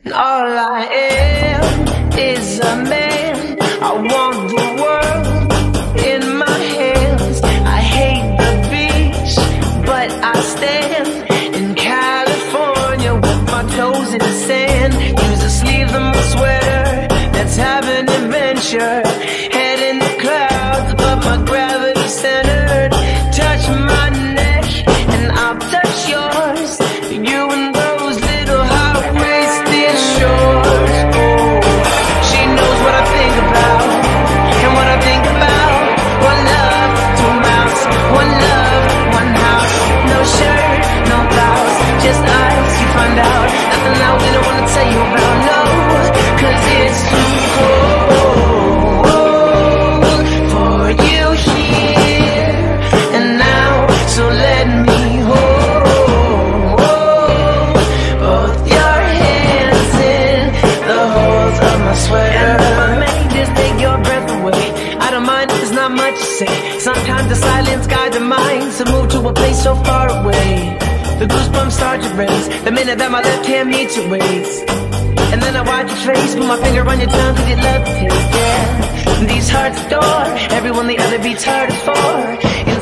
All I am is a man. I want the world in my hands. I hate the beach, but I stand in California with my toes in the sand. Use the sleeves of my sweater. Let's have an adventure. Head in the clouds, but my gravity centered. Touch my neck and I'll touch yours. You and those little high-waisted shorts. Oh, she knows what I think about, and what I think about. One love, two mouths. One love, one house. No shirt, no blouse, just us. You find out nothing I didn't want to tell you about. No, 'cause it's too cold for you here and now. So let me hold both your hands in the holes of my sweater. And if I may just take your breath away, I don't mind if there's not much to say. Sometimes the silence guides the mind to move to a place so far away. The goosebumps start to raise the minute that my left hand meets your waist. And then I watch your face, put my finger on your tongue 'cause you love to taste, yeah. These hearts adore everyone the other beats harder for.